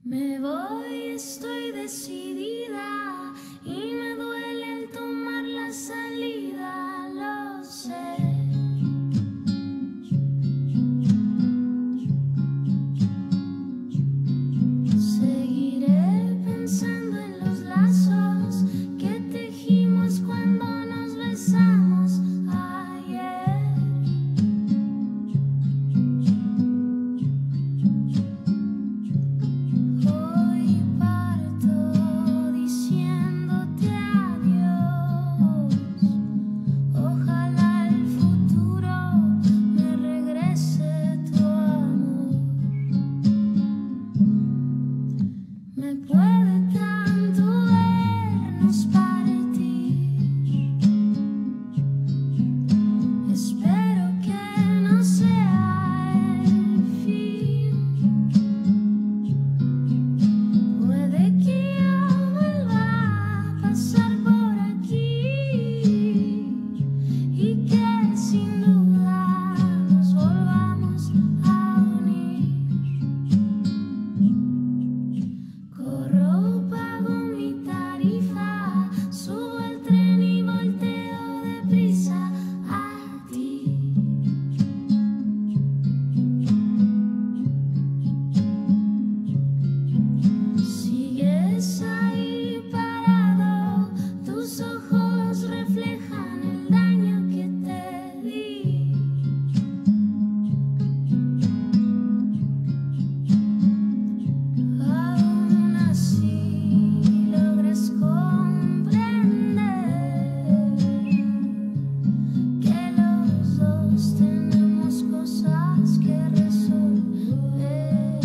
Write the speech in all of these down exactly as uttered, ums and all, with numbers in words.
Me voy, estoy decidida y me duele el tomar la salida, lo sé. Seguiré pensando en los lazos que tejimos cuando nos besamos ayer. Hoy parto diciéndote adiós. Ojalá el futuro me regrese tu amor. Me puede tanto vernos partir. Espero que no sea el fin. Puede que yo vuelva a pasar por aquí y que sin duda nos volvamos a unir. Corro, pago mi tarifa, subo al tren y volteo deprisa a ti. Sigues ahí parado, tus ojos reflejan el daño que te di. Aún así logras comprender que los dos tenemos cosas que resolver.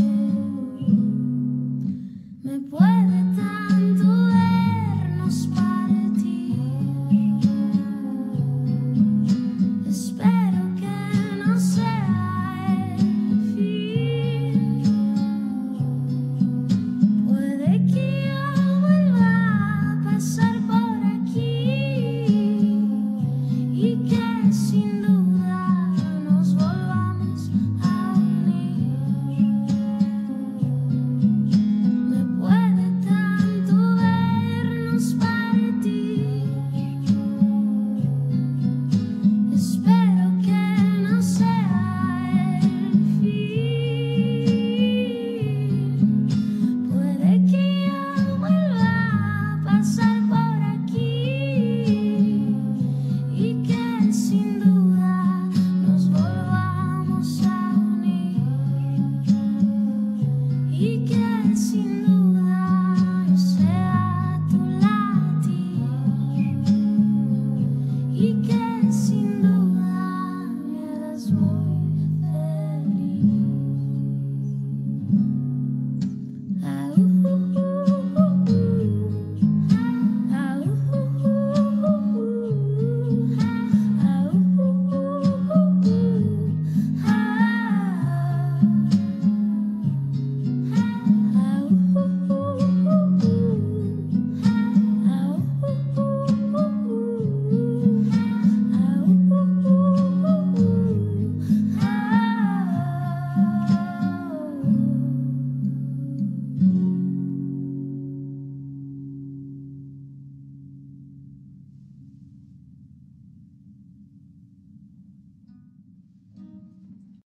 Me puede tanto vernos partir. Espero que no sea el fin. Puede que yo vuelva a pasar por aquí y que sin duda nos volvamos a unir. Me puede tanto vernos partir. Espero que no sea el fin. Puede que yo vuelva a pasar por aquí y que sin duda nos volvamos a unir y que sin duda